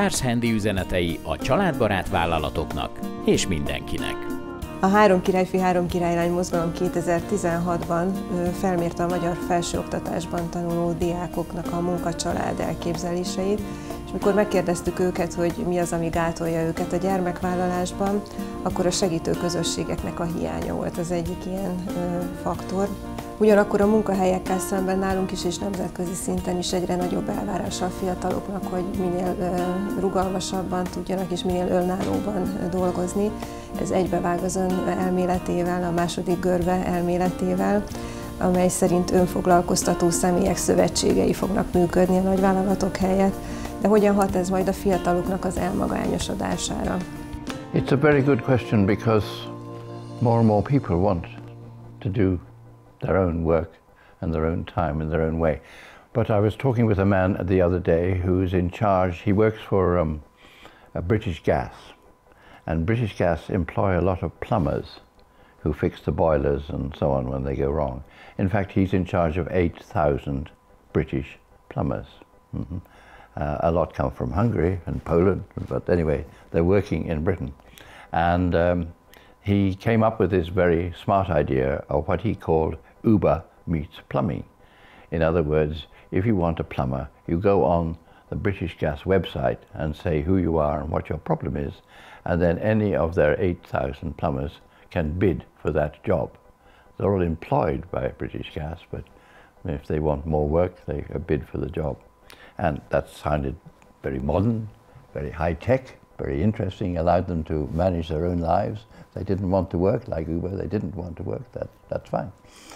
Mars Handy üzenetei a családbarát vállalatoknak és mindenkinek. A Három királyfi, három királylány mozgalom 2016-ban felmérte a magyar felsőoktatásban tanuló diákoknak a munka-család elképzeléseit, és mikor megkérdeztük őket, hogy mi az, ami gátolja őket a gyermekvállalásban, akkor a segítő közösségeknek a hiánya volt az egyik ilyen faktor. Ugyanakkor a munkahelyekkel szemben nálunk is és nemzetközi szinten is egyre nagyobb elvárás a fiataloknak, hogy minél rugalmasabban tudjanak és minél önállóban dolgozni. Ez egybevág az ön elméletével, a második görbe elméletével, amely szerint önfoglalkoztató személyek szövetségei fognak működni a nagyvállalatok helyett. De hogyan hat ez majd a fiataloknak az elmagányosodására? It's a very good question because more and more people want to do their own work and their own time in their own way. But I was talking with a man the other day who's in charge. He works for a British Gas, and British Gas employ a lot of plumbers who fix the boilers and so on when they go wrong. In fact, he's in charge of 8,000 British plumbers. A lot come from Hungary and Poland, but anyway, they're working in Britain. And he came up with this very smart idea of what he called Uber meets plumbing. In other words, if you want a plumber, you go on the British Gas website and say who you are and what your problem is, and then any of their 8,000 plumbers can bid for that job. They're all employed by British Gas, but if they want more work, they bid for the job. And that sounded very modern, very high-tech, very interesting, allowed them to manage their own lives. They didn't want to work like Uber, they didn't want to work, that's fine.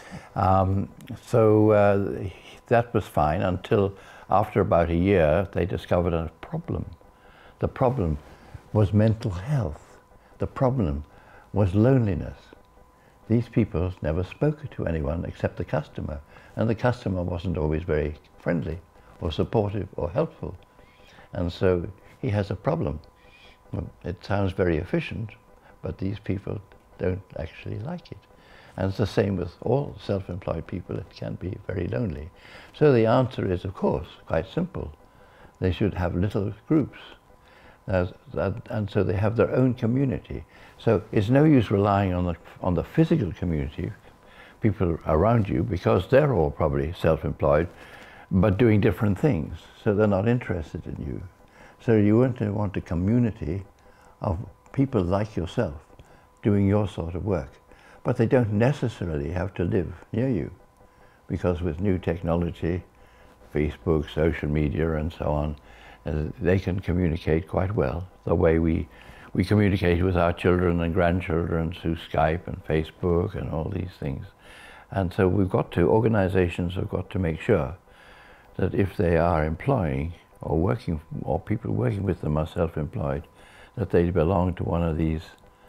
That was fine until after about a year they discovered a problem. The problem was mental health. The problem was loneliness. These people never spoke to anyone except the customer, and the customer wasn't always very friendly or supportive or helpful. And so he has a problem. It sounds very efficient, but these people don't actually like it. And it's the same with all self-employed people. It can be very lonely. So the answer is, of course, quite simple. They should have little groups. And so they have their own community. So it's no use relying on the physical community, people around you, because they're all probably self-employed, but doing different things. So they're not interested in you. So you want a community of people like yourself doing your sort of work. But they don't necessarily have to live near you, because with new technology, Facebook, social media and so on, they can communicate quite well the way we communicate with our children and grandchildren through Skype and Facebook and all these things. And so organizations have got to make sure that if they are employing or people working with them are self-employed, that they belong to one of these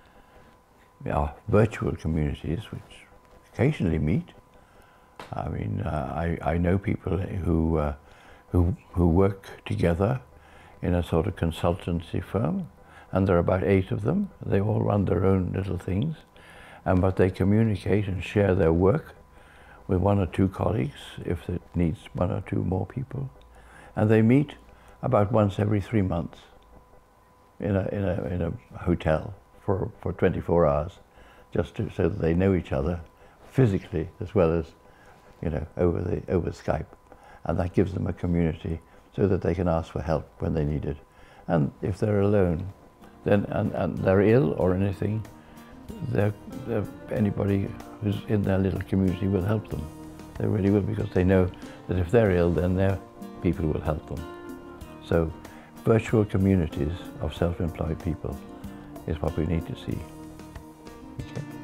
virtual communities which occasionally meet. I mean, I know people who work together in a sort of consultancy firm, and there are about 8 of them. They all run their own little things, but they communicate and share their work with 1 or 2 colleagues if it needs 1 or 2 more people, and they meet about once every 3 months in a hotel for 24 hours, just so that they know each other physically as well as over Skype, and that gives them a community so that they can ask for help when they need it. And if they're alone, then and they're ill or anything, anybody who's in their little community will help them. They really will, because they know that if they're ill, then their people will help them. So virtual communities of self-employed people is what we need to see. Okay.